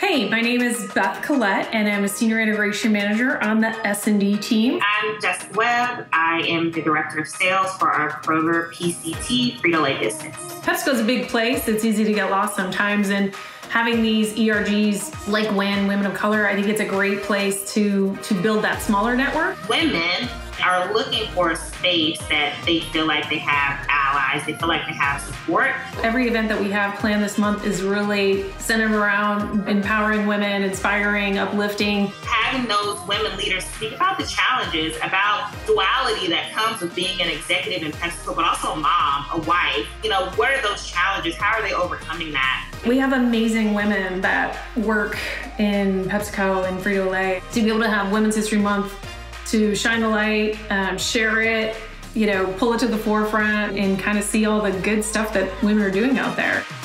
Hey, my name is Beth Collett, and I'm a Senior Integration Manager on the S&D team. I'm Jessica Webb. I am the Director of Sales for our Kroger PCT Frito-Lay business. PepsiCo's a big place. It's easy to get lost sometimes, and having these ERGs like WIN, Women of Color, I think it's a great place to build that smaller network. Women are looking for a space that they feel like they have allies, they feel like they have support. Every event that we have planned this month is really centered around empowering women, inspiring, uplifting. Having those women leaders speak about the challenges, about duality that comes with being an executive in PepsiCo, but also a mom, a wife. What are those challenges? How are they overcoming that? We have amazing women that work in PepsiCo and Frito-Lay. To be able to have Women's History Month to shine the light, share it, pull it to the forefront and kind of see all the good stuff that women are doing out there.